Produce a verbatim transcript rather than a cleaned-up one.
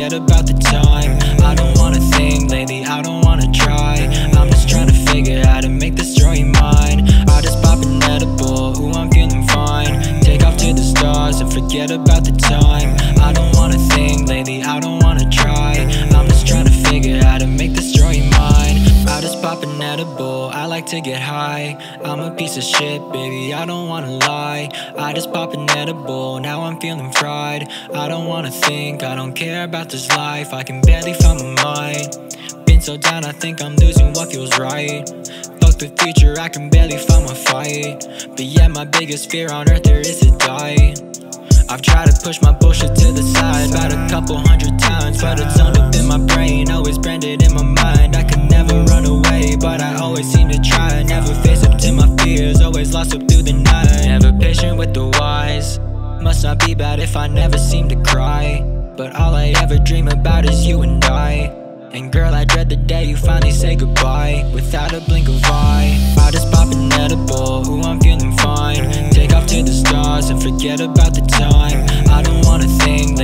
forget about the time. I don't wanna think lately, I don't wanna try. I'm just trying to figure how to make this story mine. I just pop an edible, ooh, I'm feeling fine. Take off to the stars and forget about the time. I don't wanna think lately, I don't wanna try. I'm just trying to figure how to make this story mine. I just pop an edible, I like to get high. I'm a piece of shit, baby, I don't wanna lie. I just pop an edible, now I'm feeling fried. I don't wanna think, I don't care about this life. I can barely find my mind. Been so down, I think I'm losing what feels right. Fuck the future, I can barely find my fight. But yeah, my biggest fear on earth there is to die. I've tried to push my bullshit to the side about a couple hundred times, but it's sewn up in my brain, always branded in my mind. I could never run away, but I always seem to try. Never face up to my fears, always lost up through the night. Never patient with the wise. Must not be bad if I never seem to cry, but all I ever dream about is you and I. And girl, I dread the day you finally say goodbye, without a blink of eye. I just pop an edible, ooh, I'm feeling fine. Take off to the stars and forget about the time. I don't wanna think